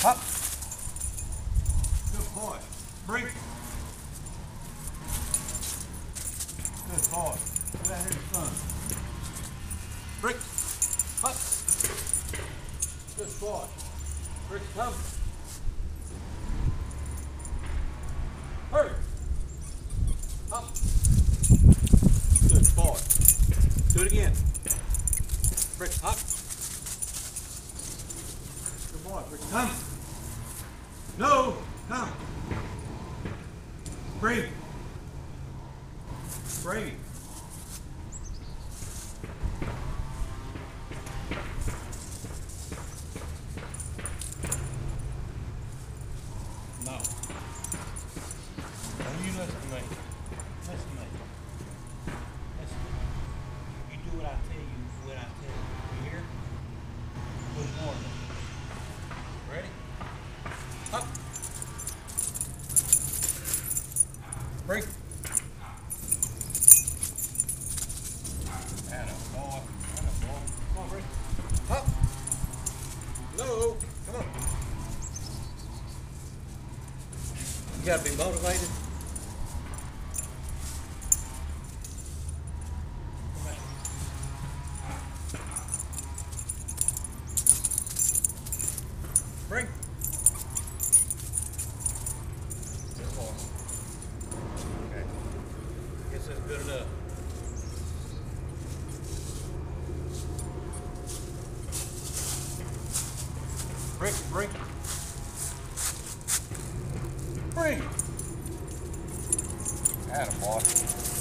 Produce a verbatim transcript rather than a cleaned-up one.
Up. Good boy. Brix. Good boy. Get out here, son. Brix. Up. Good boy. Brix, come. Hurry. Up. Good boy. Do it again. Brix, up. Good boy, Brix, come. No, come. Breathe. Breathe. No. Now you listen to me. Listen to me. Listen to me. You do what I tell you, what I tell you. You hear? Put more of it. Ready? Up. Break. Atta boy. Atta boy. Come on, Brix. Up. No. Come on. You gotta be motivated. Come on. Bring. Good boy. Okay. Guess that's good enough. Brix, bring. Bring. Atta boy.